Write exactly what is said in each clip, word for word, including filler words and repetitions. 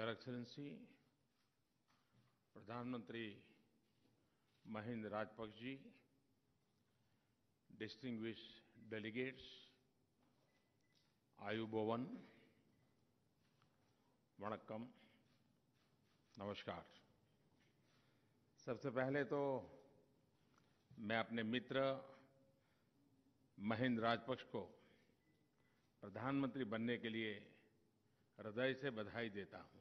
Your Excellency, प्रधानमंत्री महिंद्र राजपक्ष जी, distinguished delegates, Ayubowan, वणक्कम, नमस्कार। सबसे पहले तो मैं अपने मित्र महिंद्र राजपक्ष को प्रधानमंत्री बनने के लिए हृदय से बधाई देता हूं।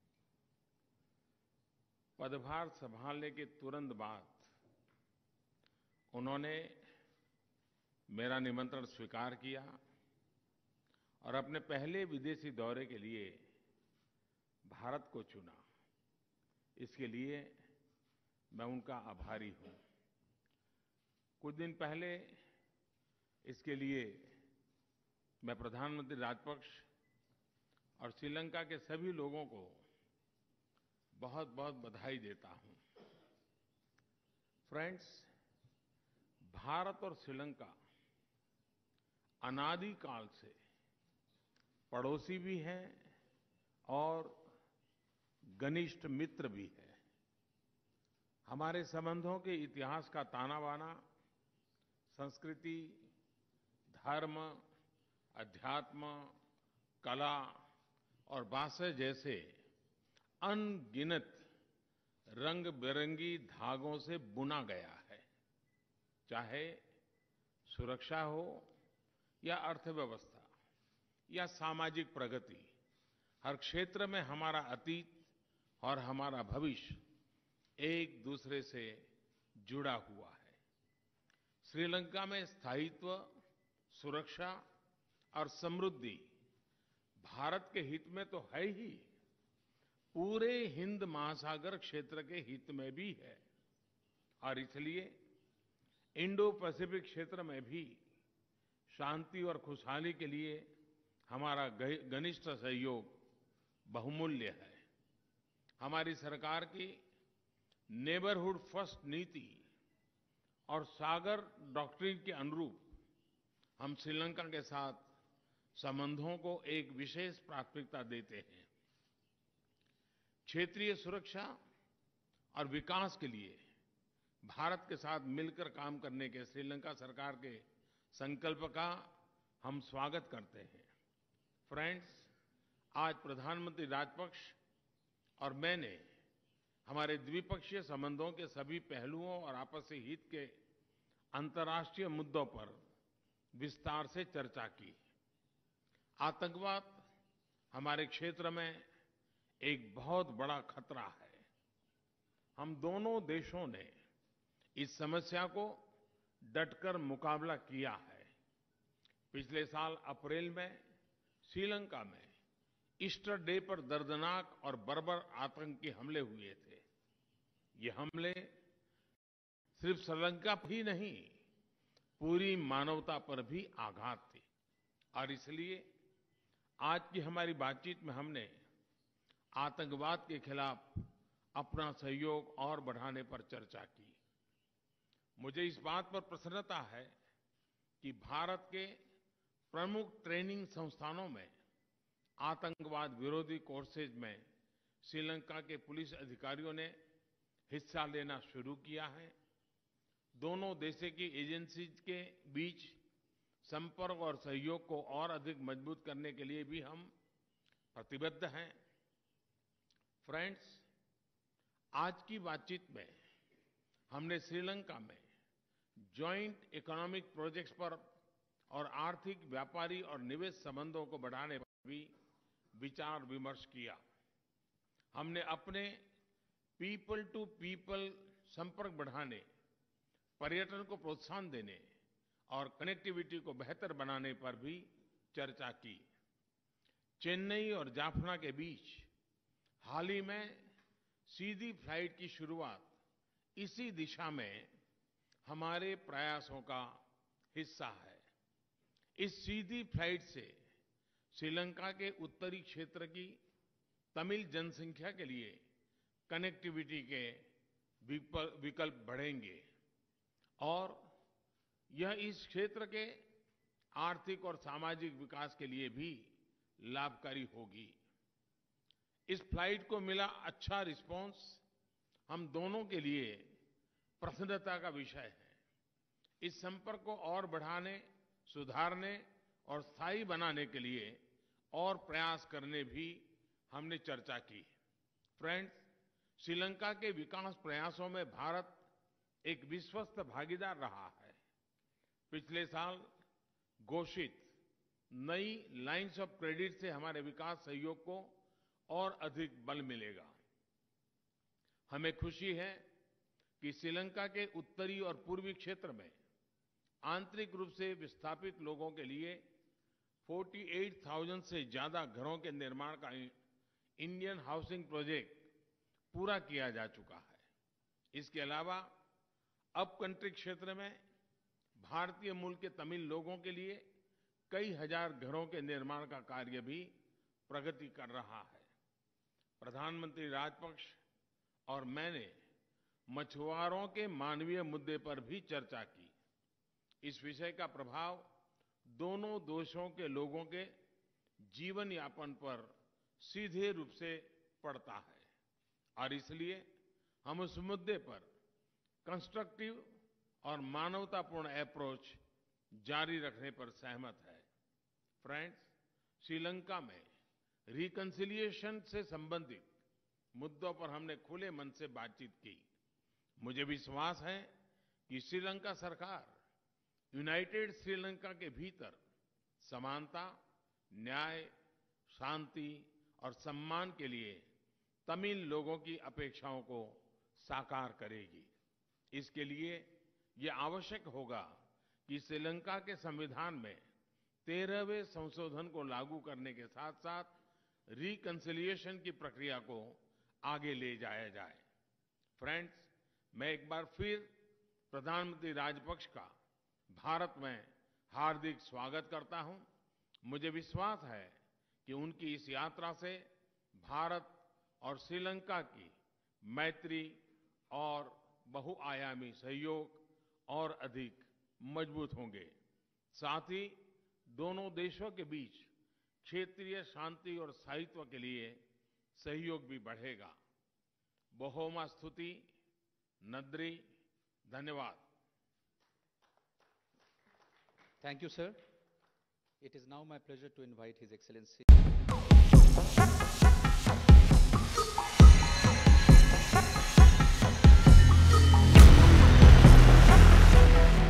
पदभार संभालने के तुरंत बाद उन्होंने मेरा निमंत्रण स्वीकार किया और अपने पहले विदेशी दौरे के लिए भारत को चुना। इसके लिए मैं उनका आभारी हूं। कुछ दिन पहले इसके लिए मैं प्रधानमंत्री राजपक्ष और श्रीलंका के सभी लोगों को बहुत-बहुत बधाई देता हूं। फ्रेंड्स, भारत और श्रीलंका अनादि काल से पड़ोसी भी हैं और घनिष्ठ मित्र भी हैं। हमारे संबंधों के इतिहास का ताना-बाना संस्कृति, धर्म, अध्यात्म, कला और भाषा जैसे अनगिनत रंग-बिरंगी धागों से बुना गया है। चाहे सुरक्षा हो या अर्थव्यवस्था या सामाजिक प्रगति, हर क्षेत्र में हमारा अतीत और हमारा भविष्य एक दूसरे से जुड़ा हुआ है। श्रीलंका में स्थायित्व, सुरक्षा और समृद्धि भारत के हित में तो है ही, पूरे हिंद महासागर क्षेत्र के हित में भी है और इसलिए इंडो-पैसिफिक क्षेत्र में भी शांति और खुशहाली के लिए हमारा घनिष्ठ सहयोग बहुमूल्य है। हमारी सरकार की नेबरहुड फर्स्ट नीति और सागर डॉक्ट्रिन के अनुरूप हम श्रीलंका के साथ संबंधों को एक विशेष प्राथमिकता देते हैं। क्षेत्रीय सुरक्षा और विकास के लिए भारत के साथ मिलकर काम करने के श्रीलंका सरकार के संकल्प का हम स्वागत करते हैं। फ्रेंड्स, आज प्रधानमंत्री राजपक्ष और मैंने हमारे द्विपक्षीय संबंधों के सभी पहलुओं और आपसी हित के अंतर्राष्ट्रीय मुद्दों पर विस्तार से चर्चा की। आतंकवाद हमारे क्षेत्र में एक बहुत बड़ा खतरा है। हम दोनों देशों ने इस समस्या को डटकर मुकाबला किया है। पिछले साल अप्रैल में श्रीलंका में ईस्टर डे पर दर्दनाक और बर्बर आतंकी हमले हुए थे। ये हमले सिर्फ श्रीलंका पर ही नहीं, पूरी मानवता पर भी आघात थे और इसलिए आज की हमारी बातचीत में हमने आतंकवाद के खिलाफ अपना सहयोग और बढ़ाने पर चर्चा की। मुझे इस बात पर प्रसन्नता है कि भारत के प्रमुख ट्रेनिंग संस्थानों में आतंकवाद विरोधी कोर्सेज में श्रीलंका के पुलिस अधिकारियों ने हिस्सा लेना शुरू किया है। दोनों देशों की एजेंसीज के बीच संपर्क और सहयोग को और अधिक मजबूत करने के लिए भी हम प्रतिबद्ध हैं। फ्रेंड्स, आज की बातचीत में हमने श्रीलंका में जॉइंट इकोनॉमिक प्रोजेक्ट्स पर और आर्थिक, व्यापारी और निवेश संबंधों को बढ़ाने पर भी विचार विमर्श किया। हमने अपने पीपल टू पीपल संपर्क बढ़ाने, पर्यटन को प्रोत्साहन देने और कनेक्टिविटी को बेहतर बनाने पर भी चर्चा की। चेन्नई और जाफना के बीच हाल ही में सीधी फ्लाइट की शुरुआत इसी दिशा में हमारे प्रयासों का हिस्सा है। इस सीधी फ्लाइट से श्रीलंका के उत्तरी क्षेत्र की तमिल जनसंख्या के लिए कनेक्टिविटी के विकल्प बढ़ेंगे और यह इस क्षेत्र के आर्थिक और सामाजिक विकास के लिए भी लाभकारी होगी। इस फ्लाइट को मिला अच्छा रिस्पांस हम दोनों के लिए प्रसन्नता का विषय है। इस संपर्क को और बढ़ाने, सुधारने और स्थायी बनाने के लिए और प्रयास करने भी हमने चर्चा की। फ्रेंड्स, श्रीलंका के विकास प्रयासों में भारत एक विश्वस्त भागीदार रहा है। पिछले साल घोषित नई लाइन्स ऑफ क्रेडिट से हमारे विकास सहयोग को और अधिक बल मिलेगा। हमें खुशी है कि श्रीलंका के उत्तरी और पूर्वी क्षेत्र में आंतरिक रूप से विस्थापित लोगों के लिए अड़तालीस हज़ार से ज्यादा घरों के निर्माण का इंडियन हाउसिंग प्रोजेक्ट पूरा किया जा चुका है। इसके अलावा अप कंट्री क्षेत्र में भारतीय मूल के तमिल लोगों के लिए कई हजार घरों के निर्माण का कार्य भी प्रगति कर रहा है। प्रधानमंत्री राजपक्ष और मैंने मछुआरों के मानवीय मुद्दे पर भी चर्चा की। इस विषय का प्रभाव दोनों देशों के लोगों के जीवन यापन पर सीधे रूप से पड़ता है और इसलिए हम उस मुद्दे पर कंस्ट्रक्टिव और मानवतापूर्ण अप्रोच जारी रखने पर सहमत हैं। फ्रेंड्स, श्रीलंका में रिकंसिलिएशन से संबंधित मुद्दों पर हमने खुले मन से बातचीत की। मुझे विश्वास है कि श्रीलंका सरकार यूनाइटेड श्रीलंका के भीतर समानता, न्याय, शांति और सम्मान के लिए तमिल लोगों की अपेक्षाओं को साकार करेगी। इसके लिए ये आवश्यक होगा कि श्रीलंका के संविधान में तेरहवें संशोधन को लागू करने के साथ-साथ रिकंसिलिएशन की प्रक्रिया को आगे ले जाया जाए। फ्रेंड्स, मैं एक बार फिर प्रधानमंत्री राजपक्ष का भारत में हार्दिक स्वागत करता हूं। मुझे विश्वास है कि उनकी इस यात्रा से भारत और श्रीलंका की मैत्री और बहुआयामी सहयोग और अधिक मजबूत होंगे। साथ ही दोनों देशों के बीच क्षेत्रीय शांति और स्थायित्व के लिए सहयोग भी बढ़ेगा। बोहोमा स्तुति, नद्री, धन्यवाद। Thank you, sir. It is now my pleasure to invite His Excellency